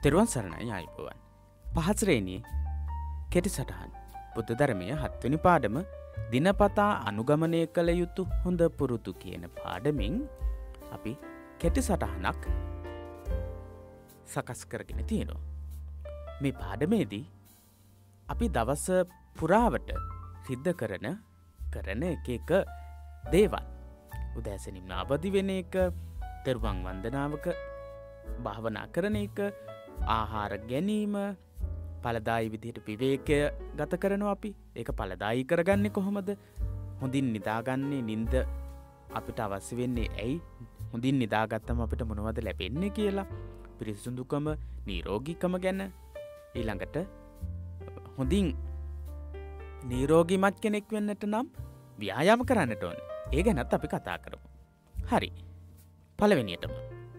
තෙරුවන් සරණයි ආයුබෝවන්. පහස්රේණියේ කෙටි සටහන් බුද්ධ ධර්මයේ 7 වෙනි පාඩම දිනපතා අනුගමනය කළ යුතු හොඳ පුරුදු කියන පාඩමින් අපි කෙටි සටහනක් සකස් කරගෙන තියෙනවා. මේ පාඩමේදී අපි දවස පුරාවට සිද්ධ කරන එක දේවල් උදෑසනින් අවදි වෙන එක, තෙරුවන් වන්දනාවක භාවනා කරන එක, ආහාර ගැනීම, ඵලදායී විදිහට විවේකය ගත කරනවා. අපි ඒක ඵලදායී කරගන්නේ කොහොමද? හොඳින් නිදාගන්නේ, නිින්ද අපිට අවශ්‍ය වෙන්නේ ඇයි? හොඳින් නිදාගත්තම අපිට මොනවද ලැබෙන්නේ කියලා, පිරිසිදුකම, නිරෝගීකම ගැන, ඊළඟට හොඳින් නිරෝගීමත් කෙනෙක් වෙන්නට නම් ව්‍යායාම කරන්නට ඕනේ. ඒ ගැනත් අපි කතා කරමු. හරි. පළවෙනියටම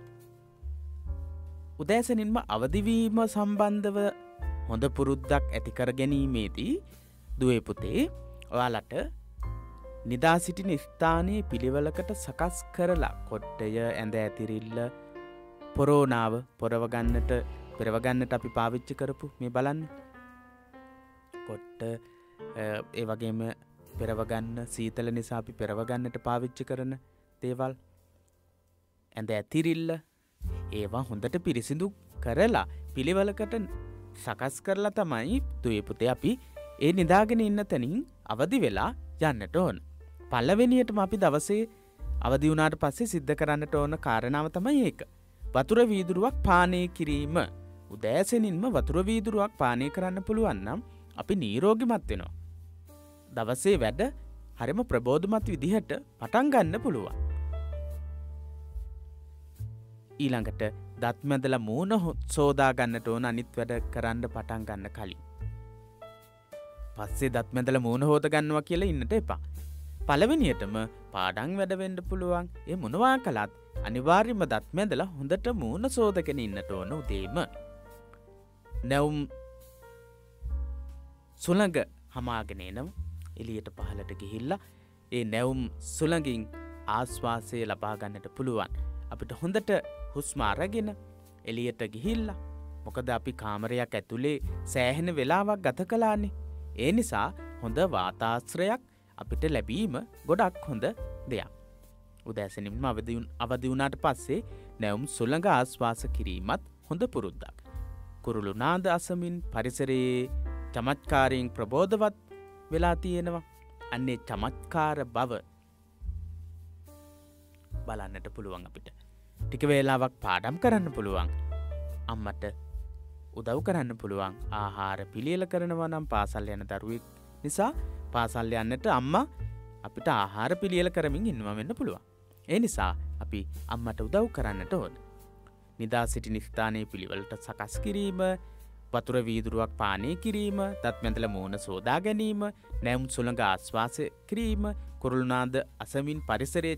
උදෑසනින්ම අවදිවීම සම්බන්ධව හොඳ පුරුද්දක් ඇති කර ගැනීමේදී දුවේ පුතේ ඔයාලට නිදා සිටින ස්ථානයේ පිළිවෙලකට සකස් කරලා කොට්ටය, ඇඳ ඇතිරිල්ල, පොරෝනාව පෙරවගන්නට අපි පාවිච්චි කරපු මේ බලන්න. කොට්ට ඒ වගේම පෙරවගන්න, සීතල නිසා අපි පෙරවගන්නට පාවිච්චි කරන දේවල්, ඇඳ ඇතිරිල්ල, ඒවා හොඳට පිරිසිදු කරලා පිළිවෙලකට සකස් කරලා තමයි දුවේ පුතේ අපි ඒ නිදාගෙන ඉන්න තැනින් අවදි වෙලා යන්නට ඕන. පළවෙනියටම අපි දවසේ අවදි වුණාට පස්සේ සිද්ධ කරන්නට ඕන කාරණාව තමයි ඒක. වතුර වීදුරුවක් පානය කිරීම. උදෑසනින්ම වතුර වීදුරුවක් පානය කරන්න පුළුවන් නම් අපි නිරෝගීමත් වෙනවා. දවසේ වැඩ හරිම ප්‍රබෝධමත් විදිහට පටන් ගන්න පුළුවන්. ඊළඟට දත් මැදලා මූණ සෝදා ගන්නට ඕන අනිත් වැඩ කරන්න පටන් ගන්න කලින්. පස්සේ දත් මැදලා මූණ හොද ගන්නවා කියලා ඉන්නට එපා. පළවෙනියටම පාඩම් වැඩ වෙන්න පුළුවන්. ඒ මොනවා කළත් අනිවාර්යයෙන්ම දත් මැදලා හොඳට මූණ සෝදගෙන ඉන්නට ඕන උදේම. නැවුම් සුළඟ හමාගෙන එනවා. එළියට පහළට ගිහිල්ලා ඒ නැවුම් සුළඟින් ආස්වාසය ලබා ගන්නට පුළුවන්. අපිට හොඳට හුස්ම අරගෙන එළියට ගිහිල්ලා, මොකද අපි කාමරයක් ඇතුලේ සෑහෙන වෙලාවක් ගත කළානේ. ඒ නිසා හොඳ වාතාශ්‍රයක් අපිට ලැබීම ගොඩක් හොඳ දෙයක්. උදෑසනින්ම අවදි වුණාට පස්සේ නැවුම් සුළඟ ආස්වාස කිරීමත් හොඳ පුරුද්දක්. කුරුළු නාද අසමින් පරිසරයේ චමත්කාරයෙන් ප්‍රබෝධවත් වෙලා තියෙනවා. අන්නේ චමත්කාර බව බලන්නට පුළුවන් අපිට. ටික වේලාවක් පාඩම් කරන්න පුළුවන්. අම්මට උදව් කරන්න පුළුවන්. ආහාර පිළියෙල කරනවා නම් පාසල් යන දරුවෙක් නිසා පාසල් යන්නට අම්මා අපිට ආහාර පිළියෙල කරමින් ඉන්නවා වෙන්න පුළුවන්. ඒ නිසා අපි අම්මට උදව් කරන්නට ඕන. නිදා සිටින ස්ථානයේ පිළිවෙලට සකස් කිරීම, වතුර වීදුරුවක් පානය කිරීම, දත් මැදලා මූණ සෝදා ගැනීම, නැවුම් සුළඟ ආස්වාස කිරීම, කුරුළු නාද අසමින් පරිසරයේ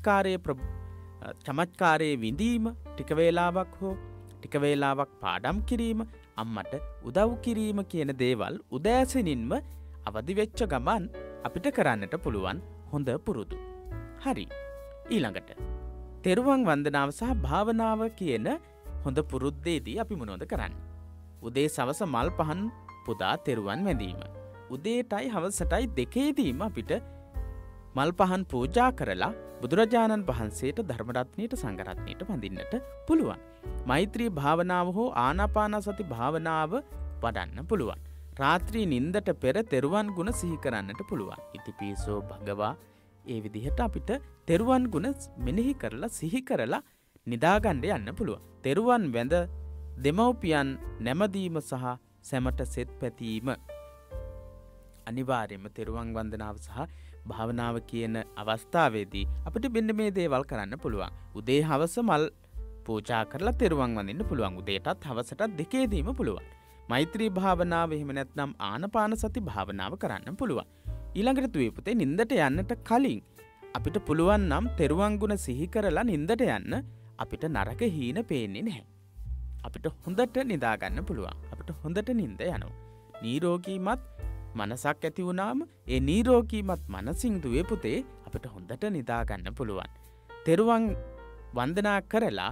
චමත්කාරයේ විඳීම, ටික වේලාවක් පාඩම් කිරීම, අම්මට උදව් කිරීම කියන දේවල් උදෑසනින්ම අවදි වෙච්ච ගමන් අපිට කරන්නට පුළුවන් හොඳ පුරුදු. හරි. ඊළඟට තෙරුවන් වන්දනාව සහ භාවනාව කියන හොඳ පුරුද්දේදී අපි මොනවද කරන්නේ? උදේ සවස මල් පහන් පුදා තෙරුවන් වැඳීම. උදේටයි හවසටයි දෙකේදීම අපිට මල් පහන් පූජා කරලා බුදුරජාණන් වහන්සේට, ධර්මරත්නයට, සංඝරත්නයට වඳින්නට පුළුවන්. මෛත්‍රී භාවනාව හෝ ආනාපාන සති භාවනාව වඩන්න පුළුවන්. රාත්‍රී නිින්දට පෙර තෙරුවන් ගුණ සිහි කරන්නට පුළුවන්. ඉතිපිසෝ භගවා, ඒ විදිහට අපිට තෙරුවන් ගුණ මෙනෙහි කරලා සිහි කරලා නිදාගන්න යන්න පුළුවන්. තෙරුවන් වැඳ දෙමව්පියන් නැමදීම සහ සැමට සෙත් පැතීම. අනිවාර්යයෙන්ම තෙරුවන් වන්දනාව සහ භාවනාව කියන අවස්ථාවේදී අපිට මෙන්න මේ දේවල් කරන්න පුළුවන්. උදේ හවස මල් පූජා කරලා තෙරුවන් වඳින්න පුළුවන්. උදේටත් හවසටත් දෙකේදීම පුළුවන්. මෛත්‍රී භාවනාව එහෙම නැත්නම් ආනාපාන සති භාවනාව කරන්න පුළුවන්. ඊළඟට දුවේ පුතේ නිින්දට යන්නට කලින් අපිට පුළුවන් නම් තෙරුවන් ගුණ සිහි කරලා නිින්දට යන්න. අපිට නරක හීන පේන්නේ නැහැ. අපිට හොඳට නිදා ගන්න පුළුවන්. අපිට හොඳට නිින්ද යනවා. නිරෝගීමත් මනසක් ඇති වුණාම ඒ නිරෝගීමත් මනසින් දුවේ පුතේ අපිට හොඳට නිදා ගන්න පුළුවන්. තෙරුවන් වන්දනා කරලා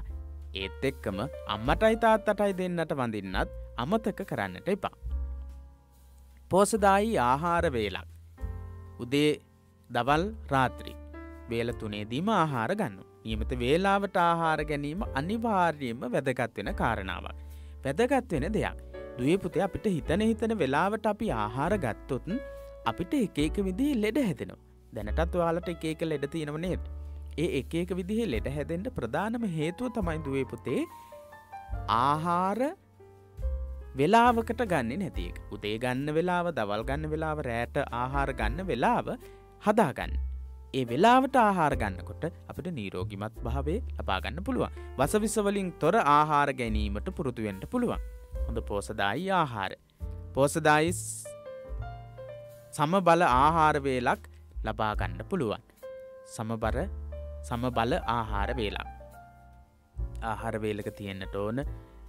ඒත් එක්කම අම්මටයි තාත්තටයි දෙන්නට වඳින්නත් අමතක කරන්නට එපා. පෝසදායි ආහාර වේලක්. උදේ දවල් රාත්‍රී වේල 3දීම ආහාර ගන්න. නියමිත වේලාවට ආහාර ගැනීම අනිවාර්යයෙන්ම වැදගත් වෙන කාරණාවක්. වැදගත් වෙන දෙයක්. දුවේ පුතේ අපිට හිතන වෙලාවට අපි ආහාර ගත්තොත් අපිට එක එක විදිහේ ලෙඩ හැදෙනවා. දැනටත් ඔයාලට එක එක ලෙඩ තියෙනව නේද? ඒ එක එක විදිහේ ලෙඩ හැදෙන්න ප්‍රධානම හේතුව තමයි දුවේ පුතේ ආහාර වෙලාවකට ගන්නෙ නැති එක. උදේ ගන්න වෙලාව, දවල් ගන්න වෙලාව, රැට ආහාර ගන්න වෙලාව හදාගන්න. ඒ වෙලාවට ආහාර ගන්නකොට අපිට නිරෝගිමත් භාවය ලබා ගන්න පුළුවන්. වසවිස වලින් තොර ආහාර ගැනීමට පුරුදු වෙන්න පුළුවන්. හොඳ පෝෂදායි ආහාර. පෝෂදායි සමබල ආහාර වේලක් ලබා ගන්න පුළුවන්. සමබල ආහාර වේලක්. ආහාර වේලක තියෙන්නට ඕන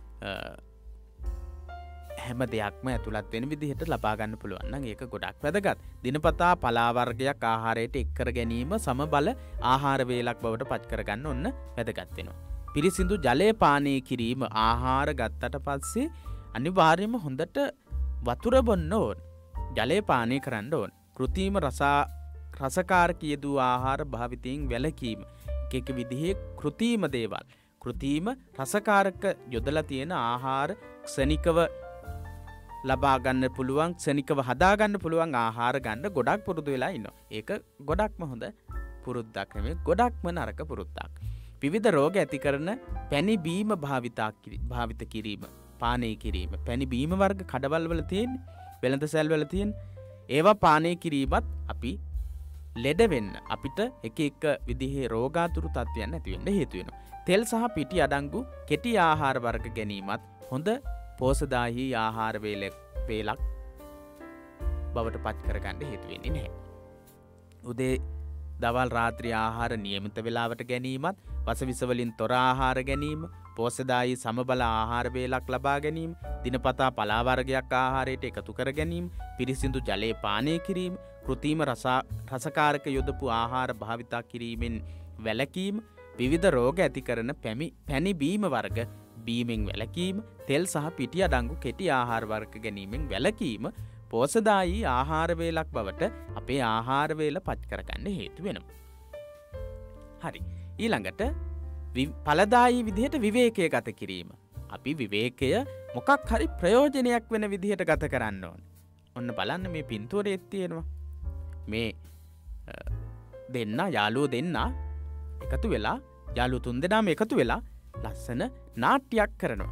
හැම දෙයක්ම ඇතුළත් වෙන විදිහට ලබා ගන්න පුළුවන් නම් ඒක ගොඩක් වැදගත්. දිනපතා පලා වර්ගයක් ආහාරයට එක් කර ගැනීම සමබල ආහාර වේලක් බවට පත් කර ගන්න ඕන වැදගත් වෙනවා. පිරිසිදු ජලය පානය කිරීම ආහාර ගත්තට පස්සේ අනිවාර්යයෙන්ම හොඳට වතුර බොන්න ඕන. ජලය පානය කරන්න ඕන. කෘත්‍රිම රසකාරක යෙදූ ආහාර භාවිතයෙන් වැළකීම. එක විදිහේ කෘත්‍රිම දේවල්. කෘත්‍රිම රසකාරක යොදලා තියෙන ආහාර ක්ෂණිකව ලබා ගන්න පුළුවන්, ක්ෂණිකව හදා ගන්න පුළුවන් ආහාර ගන්න ගොඩක් පුරුදු වෙලා ඉන්නවා. ඒක ගොඩක්ම හොඳ පුරුද්දක් නෙමෙයි, ගොඩක්ම නරක පුරුද්දක්. විවිධ රෝග ඇති කරන පැණි බීම භාවිත කිරීම, පානය කිරීම. පැණි බීම වර්ග කඩවල් වල තියෙන, වෙළඳ සැල් වල තියෙන ඒවා පානය කිරීමත් අපි ලෙඩ වෙන්න, අපිට එක එක විදිහේ රෝගාතුරු තත්ත්වයන් ඇති වෙන්න හේතු වෙනවා. තෙල් සහ පිටි අඩංගු කෙටි ආහාර වර්ග ගැනීමත් හොඳ පෝෂදායී ආහාර වේලක් බවට පත් කරගන්න හේතු වෙන්නේ නැහැ. උදේ දවල් රාත්‍රී ආහාර නියමිත වේලාවට ගැනීමත්, වසවිස වලින් තොර ආහාර ගැනීම, පෝෂදායී සමබල ආහාර වේලක් ලබා ගැනීම, දිනපතා පලා වර්ගයක් ආහාරයට එකතු කර ගැනීම, පිරිසිදු ජලය පානය කිරීම, කෘත්‍රිම රසකාරක යොදපු ආහාර භාවිතා කිරීමෙන් වැළකීම, විවිධ රෝග ඇති කරන පැණි බීම වර්ග බීමෙන් වැළකීම, තෙල් සහ පිටි අඩංගු කෙටි ආහාර වර්ග ගැනීමෙන් වැළකීම පෝෂදායී ආහාර වේලක් බවට අපේ ආහාර වේල පත් කරගන්න හේතු වෙනවා. හරි. ඊළඟට ඵලදායී විදිහට විවේකය ගත කිරීම. අපි විවේකය මොකක් හරි ප්‍රයෝජනයක් වෙන විදිහට ගත කරන්න ඕන. ඔන්න බලන්න මේ පින්තූරයේ තියෙනවා. මේ යාළුවෝ දෙන්න එකතු වෙලා, යාළුවෝ 3 දෙනාම එකතු වෙලා ලස්සන නාට්‍යයක් කරනවා.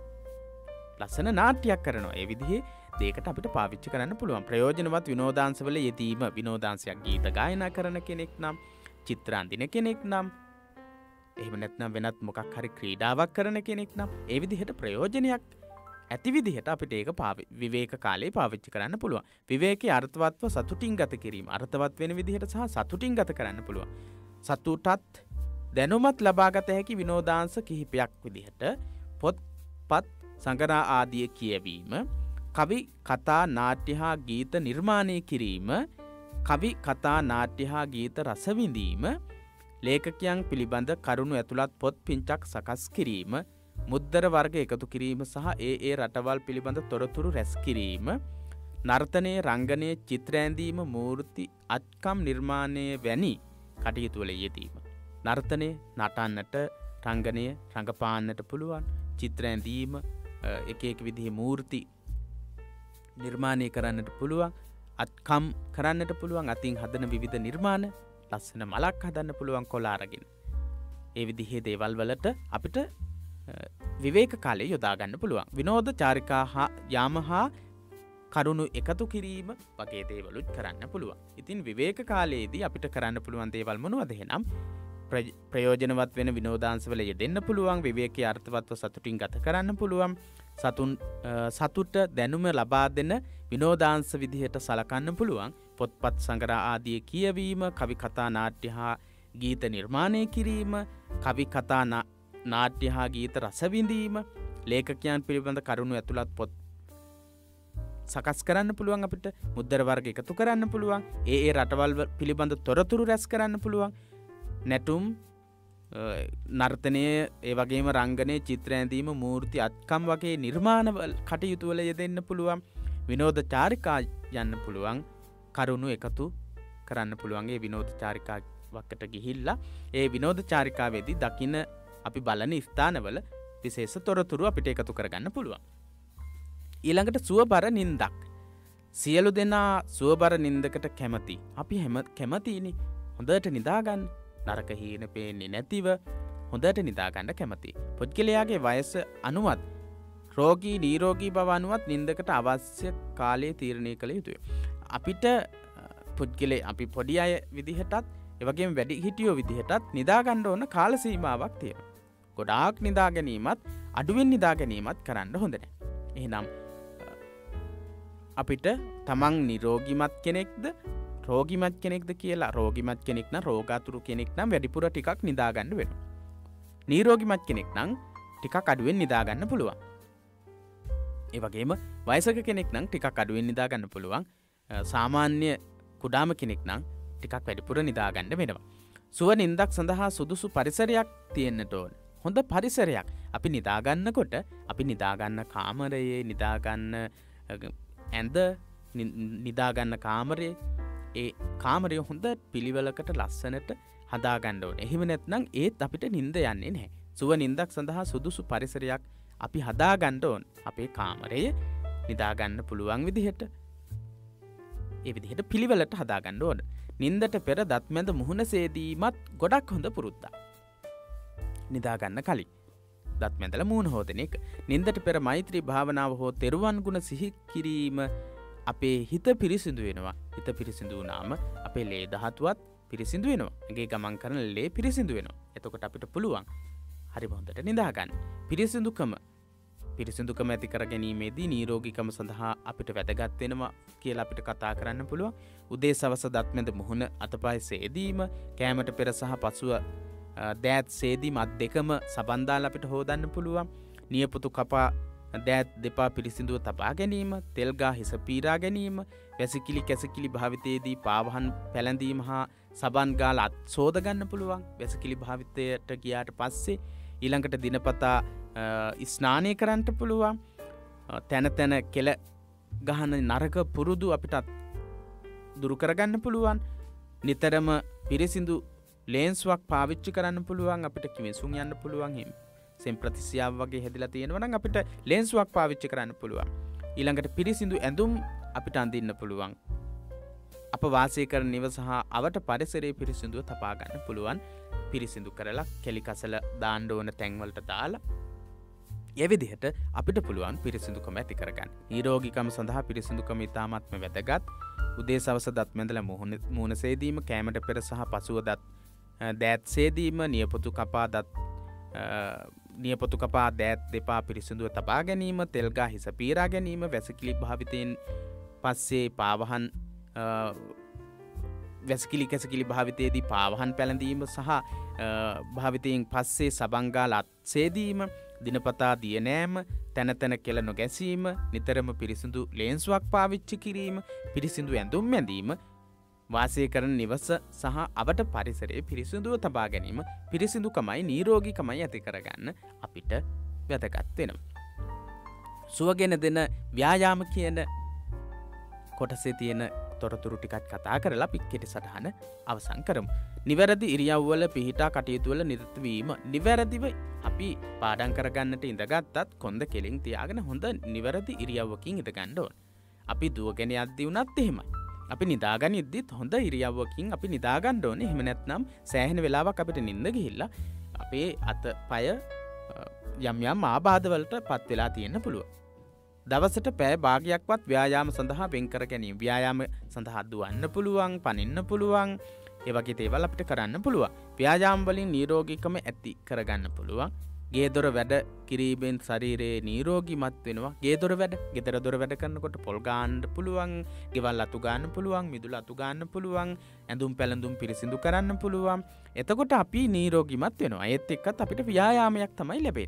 ඒ විදිහේ දෙයකට අපිට පාවිච්චි කරන්න පුළුවන්. ප්‍රයෝජනවත් විනෝදාංශවල යෙදීම, විනෝදාංශයක් ගීත ගායනා කරන කෙනෙක් නම්, චිත්‍ර අඳින කෙනෙක් නම්, එහෙම නැත්නම් වෙනත් මොකක් හරි ක්‍රීඩාවක් කරන කෙනෙක් නම්, ඒ විදිහට ප්‍රයෝජනයක් ඇති විදිහට අපිට ඒක විවේක කාලේ පාවිච්චි කරන්න පුළුවන්. විවේකයේ අර්ථවත්ව සතුටින් ගත කිරීම, අර්ථවත් වෙන විදිහට සහ සතුටින් ගත කරන්න පුළුවන්. සතුටත් දැනුමත් ලබාගත හැකි විනෝදාංශ කිහිපයක් විදිහට පොත්පත් සංගරා ආදිය කියවීම, කවි කතා නාට්‍ය හා ගීත නිර්මාණය කිරීම, කවි කතා නාට්‍ය හා ගීත රස විඳීම, ලේඛකයන් පිළිබඳ කරුණු ඇතුළත් පොත් පිංචක් සකස් කිරීම, මුද්දර වර්ග එකතු කිරීම සහ ඒ රටවල් පිළිබඳ තොරතුරු රැස් කිරීම, නර්තනයේ, රංගනයේ, චිත්‍ර ඇඳීම, මූර්ති අත්කම් නිර්මාණය වැනි කටයුතු වල යෙදීම. නර්තනය නටන්නට, රංගනය රඟපාන්නට පුළුවන්, චිත්‍ර ඇඳීම, එක විදිහේ මූර්ති නිර්මාණය කරන්නට පුළුවන්, අත්කම් කරන්නට පුළුවන්, අතින් හදන විවිධ නිර්මාණ, ලස්සන මලක් හදන්න පුළුවන් කොළ අරගෙන. ඒ විදිහේ දේවල් වලට අපිට විවේක කාලේ යොදා ගන්න පුළුවන්. විනෝද චාරිකා යාම හා කරුණු එකතු කිරීම වගේ දේවලුත් කරන්න පුළුවන්. ඉතින් විවේක කාලයේදී අපිට කරන්න පුළුවන් දේවල් මොනවද එහෙනම්? ප්‍රයෝජනවත් වෙන විනෝදාංශවල යෙදෙන්න පුළුවන්, විවේකී අර්ථවත්ව සතුටින් ගත කරන්න පුළුවන්, සතුට දැනුම ලබා දෙන විනෝදාංශ විදිහට සලකන්න පුළුවන්, පොත්පත් සංග්‍රහ ආදී කියවීම, කවි කතා නාට්‍ය හා ගීත නිර්මාණය කිරීම, කවි කතා නාට්‍ය හා ගීත රස විඳීම, ලේඛකයන් පිළිබඳ කරුණු ඇතුළත් පොත් සකස් කරන්න පුළුවන්, අපිට මුද්දර වර්ග එකතු කරන්න පුළුවන්, ඒ රටවල් පිළිබඳ තොරතුරු රැස් කරන්න පුළුවන්, නැටුම් නර්තනය ඒ වගේම රංගනය චිත්‍ර ඇඳීම මූර්ති අත්කම් වගේ නිර්මාණවල කටයුතු වල යෙදෙන්න පුළුවන්. විනෝද චාරිකා යන්න පුළුවන්. කරුණු එකතු කරන්න පුළුවන්. ඒ විනෝද චාරිකාවකට ගිහිල්ලා ඒ විනෝද චාරිකාවේදී දකින්න අපි බලන ස්ථානවල විශේෂ තොරතුරු අපිට එකතු කරගන්න පුළුවන්. ඊළඟට සුවබර නින්දක්. සියලු දෙනා සුවබර නින්දකට කැමති. අපි හැම කැමතිනේ හොඳට නිදාගන්න. නරක හීන පේන්නේ නැතිව හොඳට නිදාගන්න කැමති. පුද්ගලයාගේ වයස අනුවත් රෝගී නිරෝගී බව අනුවත් නින්දකට අවශ්‍ය කාලය තීරණය කළ යුතුය. අපිට පුද්ගලයා අපි පොඩි අය විදිහටත් ඒ වගේම වැඩි හිටියෝ විදිහටත් නිදාගන්න ඕන කාල සීමාවක් තියෙනවා. ගොඩාක් නිදා ගැනීමත් අඩුවෙන් නිදා ගැනීමත් කරන්න හොඳ නැහැ. එහෙනම් අපිට තමන් නිරෝගිමත් කෙනෙක්ද රෝගිමත් කෙනෙක්ද කියලා රෝගිමත් කෙනෙක් නම් රෝගාතුරු කෙනෙක් නම් වැඩිපුර ටිකක් නිදා ගන්න වෙනවා. නිරෝගිමත් කෙනෙක් නම් ටිකක් අඩුවෙන් නිදා ගන්න පුළුවන්. ඒ වගේම වයසක කෙනෙක් නම් ටිකක් අඩුවෙන් නිදා ගන්න පුළුවන්. සාමාන්‍ය කුඩාම කෙනෙක් නම් ටිකක් වැඩිපුර නිදා ගන්න වෙනවා. සුව නින්දක් සඳහා සුදුසු පරිසරයක් තියෙන්නට ඕන. හොඳ පරිසරයක්. අපි නිදා ගන්නකොට අපි නිදා ගන්න කාමරයේ නිදා ගන්න ඇඳ නිදා ගන්න කාමරයේ ඒ කාමරය හොඳ පිළිවෙලකට ලස්සනට හදාගන්න ඕනේ. එහෙම නැත්නම් ඒත් අපිට නිින්ද යන්නේ නැහැ. සුව නිින්දක් සඳහා සුදුසු පරිසරයක් අපි හදාගන්න ඕන. අපේ කාමරය නිදා ගන්න පුළුවන් විදිහට ඒ විදිහට පිළිවෙලට හදාගන්න ඕන. නිින්දට පෙර දත් මැද මුහුණ සේදීමත් ගොඩක් හොඳ පුරුද්දක්. නිදා ගන්න කලින් දත් මැදලා මුහුණ හොදන එක. නිින්දට පෙර මෛත්‍රී භාවනාව හෝ තෙරුවන් ගුණ සිහි කිරීම අපේ හිත පිරිසිදු වෙනවා. හිත පිරිසිදු වුණාම අපේ ලේ දහතුවත් පිරිසිදු වෙනවා. ඇඟේ ගමන් කරන ලේ පිරිසිදු වෙනවා. එතකොට අපිට පුළුවන් හරි හොඳට නිදා ගන්න. පිරිසිදුකම ඇති කර ගැනීමේදී නිරෝගීකම සඳහා අපිට වැදගත් වෙනවා කියලා අපිට කතා කරන්න පුළුවන්. උදේ සවස දත් මැද මුහුණ අතපය සේදීම, කෑමට පෙර සහ පසුව දෑත් සේදීම අත් දෙකම සබන් දාලා අපිට හොදන්න පුළුවන්. නියපොතු කපා දෑත් දෙපා පිරිසිදුව තබා ගැනීම, තෙල් ගා හිස පීරා ගැනීම, වැසිකිලි කැසිකිලි භාවිතයේදී පාවහන් පැලඳීම හා සබන් ගාලා අත් සෝද ගන්න පුළුවන්. වැසිකිලි භාවිතයට ගියාට පස්සේ ඊළඟට දිනපතා ස්නානය කරන්න පුළුවන්. තැන තැන කෙල ගහන නරක පුරුදු අපිට දුරු කරගන්න පුළුවන්. නිතරම පිරිසිදු ලේන්සුවක් පාවිච්චි කරන්න පුළුවන්. අපිට කිවිසුම් යන්න පුළුවන්. හිම සෙම්ප්‍රතිසියාව වගේ හැදිලා තියෙනවා නම් අපිට ලේන්සුවක් පාවිච්චි කරන්න පුළුවන්. ඊළඟට පිරිසිදු ඇඳුම් අපිට අඳින්න පුළුවන්. අප වාසය කරන නිවස හා අවට පරිසරයේ පිරිසිදුව තබා ගන්න පුළුවන්. පිරිසිදු කරලා කෙලි කසල දාන්න ඕන තැන් වලට දාලා ඒ විදිහට අපිට පුළුවන් පිරිසිදුකම ඇති කරගන්න. නිරෝගීකම සඳහා පිරිසිදුකම ඉතාමත්ම වැදගත්. උදේ සවස දත් මැදලා මුහුණ සේදීම, කෑමට පෙර සහ පසුව දෑත් සේදීම, නියපොතු කපා දෑත් දෙපා පිරිසිදුව තබා ගැනීම, තෙල් ගා හිස පීරා ගැනීම, වැසිකිලි භාවිතයෙන් පස්සේ පාවහන් වැසිකිලි කැසිකිලි භාවිතයේදී පාවහන් පැළඳීම සහ භාවිතයෙන් පස්සේ සබන් ගාලා අත් සේදීම, දිනපතා දිය නෑම, තැන තැන කෙල නොගැසීම, නිතරම පිරිසිදු ලේන්සුවක් පාවිච්චි කිරීම, පිරිසිදු ඇඳුම් ඇඳීම, වාසය කරන නිවස සහ අවට පරිසරයේ පිරිසිදුව තබා ගැනීම පිරිසිදුකමයි නිරෝගීකමයි ඇති කරගන්න අපිට වැදගත් වෙනවා. සුවගෙන දෙන ව්‍යායාම කියන කොටසේ තියෙන තොරතුරු ටිකක් කතා කරලා අපි කෙටි සටහන අවසන් කරමු. නිවැරදි ඉරියව්වල පිහිටා කටයුතු වල නිරත වීම. නිවැරදිව අපි පාඩම් කරගන්නට ඉඳගත්තත් කොන්ද කෙලින් තියාගෙන හොඳ නිවැරදි ඉරියව්වකින් ඉඳ ගන්න ඕන. අපි දුවගෙන යද්දී වුණත් එහෙමයි. අපි නිදාගනිද්දිත් හොඳ ඉරියව්වකින් අපි නිදා ගන්න ඕනේ. එහෙම නැත්නම් සෑහෙන වෙලාවක් අපිට නිින්ද ගිහිල්ලා අපේ අත පය යම් යම් ආබාධ වලට පත් වෙලා තියෙන්න පුළුවන්. දවසට පැය භාගයක්වත් ව්‍යායාම සඳහා වෙන් කර ගැනීම. ව්‍යායාම සඳහා දුවන්න පුළුවන්, පනින්න පුළුවන්. ඒ වගේ දේවල් අපිට කරන්න පුළුවන්. ව්‍යායාම වලින් නිරෝගීකම ඇති කරගන්න පුළුවන්. ගේදොර වැඩ කිරීමෙන් ශරීරයේ නිරෝගීමත් වෙනවා. ගේදොර වැඩ, ගෙදර දොර වැඩ කරනකොට පොල් ගන්න පුළුවන්, ගෙවල් අතු ගන්න පුළුවන්, මිදුළු අතු ගන්න පුළුවන්, ඇඳුම් පැළඳුම් පිරිසිදු කරන්න පුළුවන්. එතකොට අපි නිරෝගීමත් වෙනවා. ඒත් එක්කත් අපිට ව්‍යායාමයක් තමයි ලැබෙන්නේ.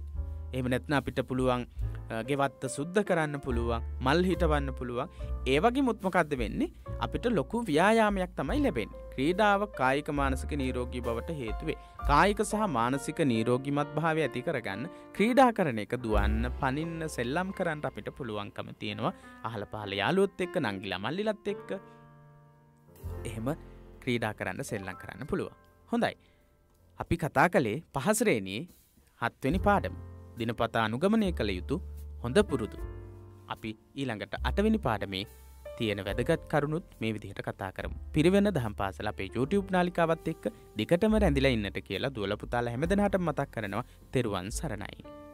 එහෙම නැත්නම් අපිට පුළුවන් ගෙවත්ත සුද්ධ කරන්න පුළුවන්, මල් හිටවන්න පුළුවන්. ඒ වගේ මොකක්ද වෙන්නේ? අපිට ලොකු ව්‍යායාමයක් තමයි ලැබෙන්නේ. ක්‍රීඩාව කායික මානසික නිරෝගී බවට හේතු වේ. කායික සහ මානසික නිරෝගීමත් භාවය ඇති කරගන්න ක්‍රීඩා කරන එක, දුවන්න, පනින්න, සෙල්ලම් කරන්න අපිට පුළුවන්කම තියෙනවා. අහල පහල යාළුවොත් එක්ක, නංගිලා මල්ලිලත් එක්ක එහෙම ක්‍රීඩා කරන්න, සෙල්ලම් කරන්න පුළුවන්. හොඳයි. අපි කතා කළේ 5 ශ්‍රේණියේ 7 වෙනි පාඩම. දිනපතා අනුගමනය කළ යුතු හොඳ පුරුදු. අපි ඊළඟට 8 වෙනි පාඩමේ තියෙන වැදගත් කරුණුත් මේ විදිහට කතා කරමු. පිරිවෙන දහම් පාසල අපේ YouTube නාලිකාවත් එක්ක දිගටම රැඳිලා ඉන්නට කියලා දුවලා පුතාලා හැමදෙනාටම මතක් කරනවා. තෙරුවන් සරණයි.